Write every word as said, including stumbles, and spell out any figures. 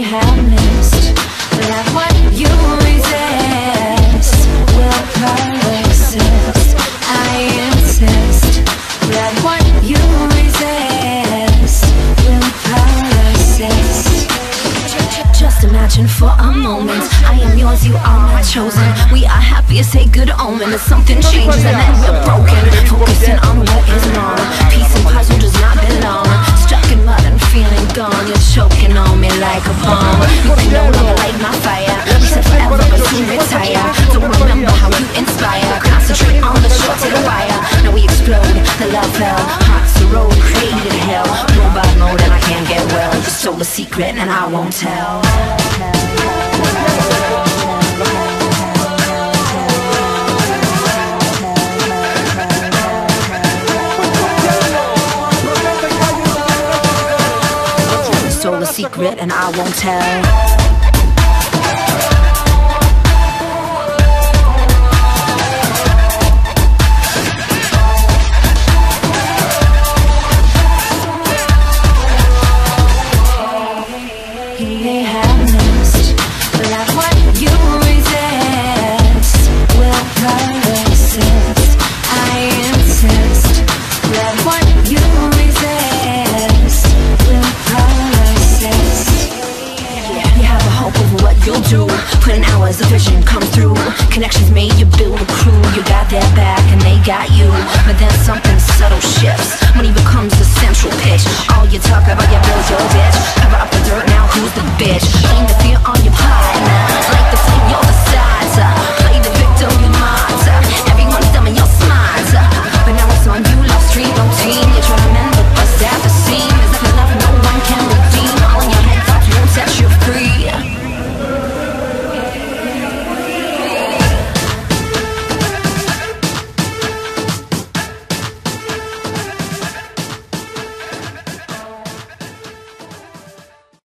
have missed. That what you resist will persist. I insist that what you resist will persist. Just imagine for a moment, I am yours, you are my chosen. We are happy, it's a good omen. If something changes and then we're broken, focusing on what is wrong. Peace and puzzle does not belong. Stuck in mud and feeling gone. You're choking on me like a bomb. You can no longer light my fire. We said forever but soon retire. Don't remember how you inspire. Concentrate on the short to the wire. Now we explode, the love fell. Hearts the road, created hell. Robot mode and I can't get well. You stole a secret and I won't tell. Stole a secret and I won't tell. Putting hours of vision come through. Connections made, you build a crew. You got their back and they got you. But then something subtle shifts when he becomes the central pitch. All you talk about